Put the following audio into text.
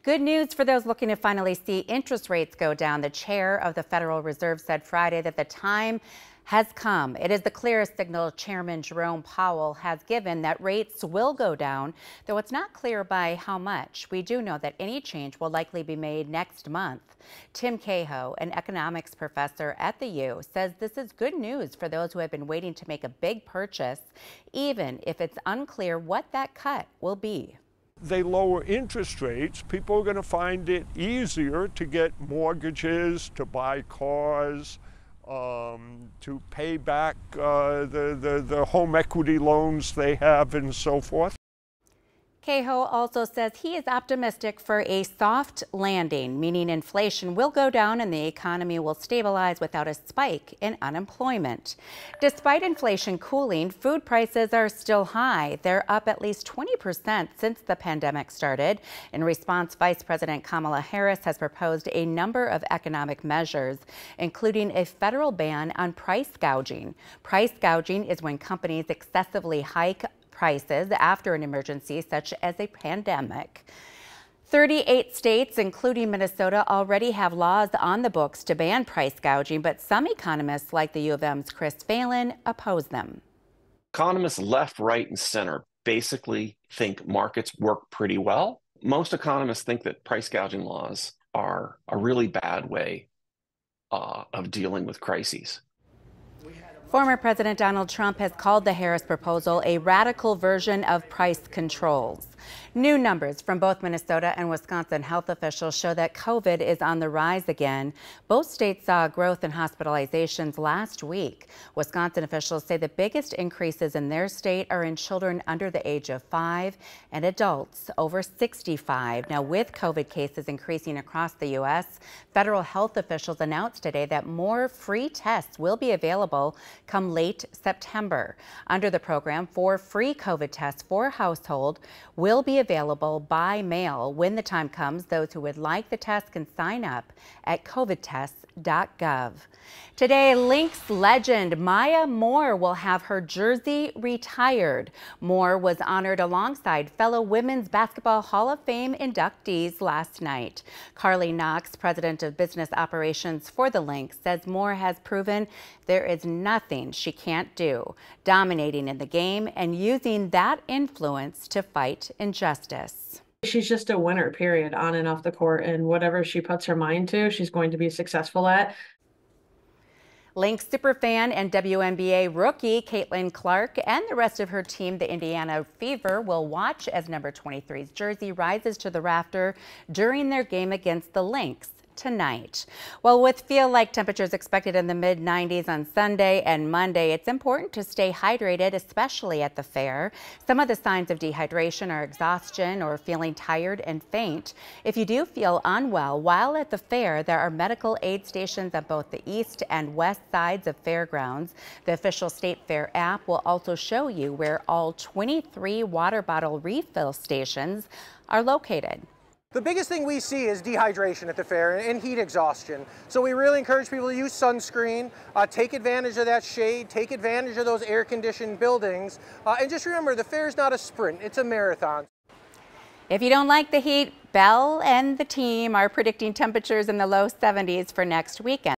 Good news for those looking to finally see interest rates go down. The chair of the Federal Reserve said Friday that the time has come. It is the clearest signal Chairman Jerome Powell has given that rates will go down, though it's not clear by how much. We do know that any change will likely be made next month. Tim Cahoe, an economics professor at the U, says this is good news for those who have been waiting to make a big purchase, even if it's unclear what that cut will be. They lower interest rates, people are going to find it easier to get mortgages, to buy cars, to pay back the home equity loans they have and so forth. Cahoe also says he is optimistic for a soft landing, meaning inflation will go down and the economy will stabilize without a spike in unemployment. Despite inflation cooling, food prices are still high. They're up at least 20% since the pandemic started. In response, Vice President Kamala Harris has proposed a number of economic measures, including a federal ban on price gouging. Price gouging is when companies excessively hike prices after an emergency such as a pandemic. 38 states, including Minnesota, already have laws on the books to ban price gouging, but some economists, like the U of M's Chris Phelan, oppose them. Economists left, right, and center basically think markets work pretty well. Most economists think that price gouging laws are a really bad way of dealing with crises. Former President Donald Trump has called the Harris proposal a radical version of price controls. New numbers from both Minnesota and Wisconsin health officials show that COVID is on the rise again. Both states saw growth in hospitalizations last week. Wisconsin officials say the biggest increases in their state are in children under the age of 5 and adults over 65. Now, with COVID cases increasing across the U.S., federal health officials announced today that more free tests will be available come late September. Under the program, 4 free COVID tests for a household will be available by mail when the time comes. Those who would like the test can sign up at covidtests.gov. Today, Lynx legend Maya Moore will have her jersey retired. Moore was honored alongside fellow Women's Basketball Hall of Fame inductees last night. Carly Knox, president of business operations for the Lynx, says Moore has proven there is nothing she can't do, dominating in the game and using that influence to fight injustice. She's just a winner, period, on and off the court, and whatever she puts her mind to, she's going to be successful at. Lynx superfan and WNBA rookie Caitlin Clark and the rest of her team, the Indiana Fever, will watch as number 23's jersey rises to the rafter during their game against the Lynx tonight. Well, with feel-like temperatures expected in the mid-90s on Sunday and Monday, it's important to stay hydrated, especially at the fair. Some of the signs of dehydration are exhaustion or feeling tired and faint. If you do feel unwell while at the fair, there are medical aid stations on both the east and west sides of fairgrounds. The official State Fair app will also show you where all 23 water bottle refill stations are located. The biggest thing we see is dehydration at the fair and heat exhaustion. So we really encourage people to use sunscreen, take advantage of that shade, take advantage of those air-conditioned buildings, and just remember, the fair is not a sprint, it's a marathon. If you don't like the heat, Bell and the team are predicting temperatures in the low 70s for next weekend.